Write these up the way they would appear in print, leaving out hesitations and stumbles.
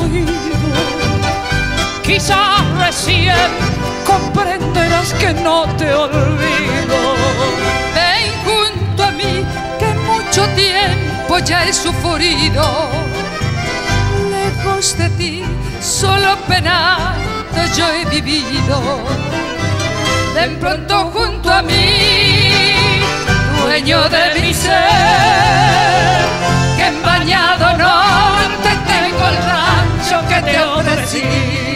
oído. Quizás recién comprenderás que no te olvido. Ven junto a mí, que mucho tiempo ya he sufrido. Lejos de ti, solo penando yo he vivido. Ven pronto junto a mí, dueño de mi ser, que en Bañado Norte tengo el rancho que te ofrecí.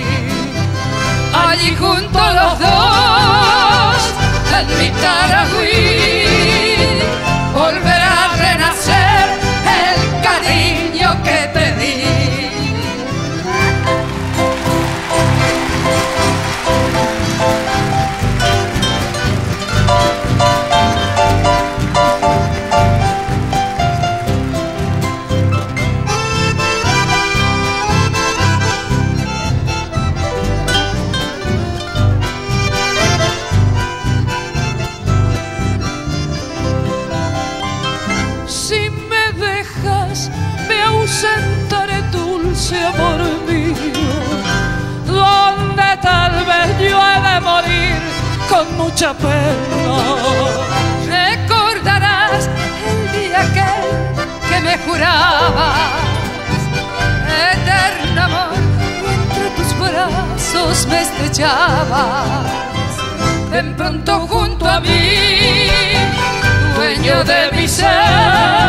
Allí junto a los dos, en mi Taragüí, volverá a renacer el cariño que te di. Sentaré, dulce amor mío, donde tal vez yo he de morir con mucha pena. Recordarás el día aquel que me jurabas eterno amor, y entre tus brazos me estrechabas. Ven pronto junto a mí, dueño de mi ser,